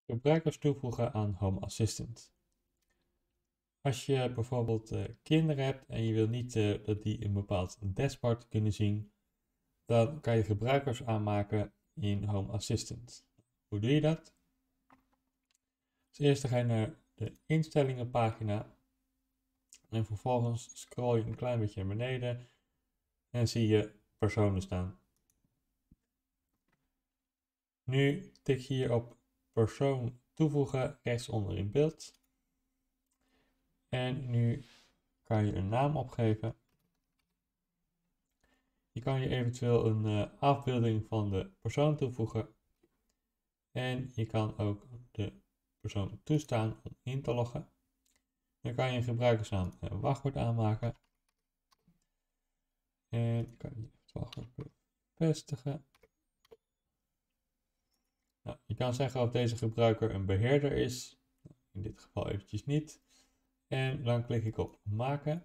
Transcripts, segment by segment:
Gebruikers toevoegen aan Home Assistant. Als je bijvoorbeeld kinderen hebt en je wil niet dat die een bepaald dashboard kunnen zien, dan kan je gebruikers aanmaken in Home Assistant. Hoe doe je dat? Als eerste ga je naar de instellingenpagina en vervolgens scroll je een klein beetje naar beneden en zie je personen staan. Nu tik je hier op persoon toevoegen rechtsonder in beeld. En nu kan je een naam opgeven. Je kan hier eventueel een afbeelding van de persoon toevoegen. En je kan ook de persoon toestaan om in te loggen. Dan kan je een gebruikersnaam en wachtwoord aanmaken. En kan je het wachtwoord bevestigen. Nou, je kan zeggen of deze gebruiker een beheerder is. In dit geval eventjes niet. En dan klik ik op maken.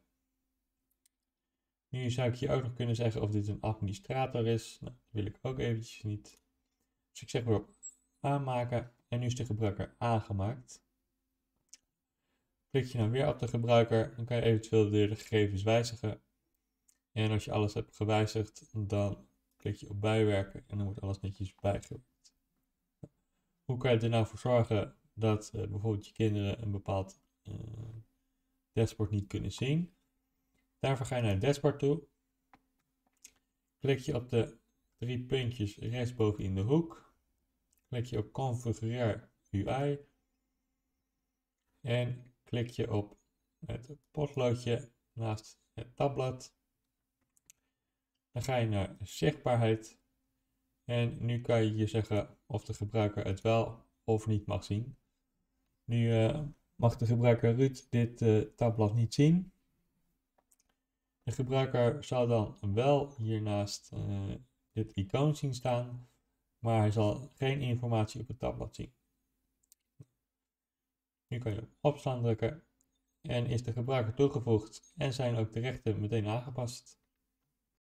Nu zou ik hier ook nog kunnen zeggen of dit een administrator is. Nou, dat wil ik ook eventjes niet. Dus ik zeg weer op aanmaken en nu is de gebruiker aangemaakt. Klik je nou weer op de gebruiker, dan kan je eventueel weer de gegevens wijzigen. En als je alles hebt gewijzigd, dan klik je op bijwerken en dan wordt alles netjes bijgewerkt. Hoe kan je er nou voor zorgen dat bijvoorbeeld je kinderen een bepaald dashboard niet kunnen zien? Daarvoor ga je naar het dashboard toe. Klik je op de 3 puntjes rechtsboven in de hoek. Klik je op configureer UI. En klik je op het potloodje naast het tabblad. Dan ga je naar zichtbaarheid. En nu kan je hier zeggen of de gebruiker het wel of niet mag zien. Nu mag de gebruiker Ruud dit tabblad niet zien. De gebruiker zal dan wel hiernaast dit icoon zien staan, maar hij zal geen informatie op het tabblad zien. Nu kan je op opslaan drukken en is de gebruiker toegevoegd en zijn ook de rechten meteen aangepast.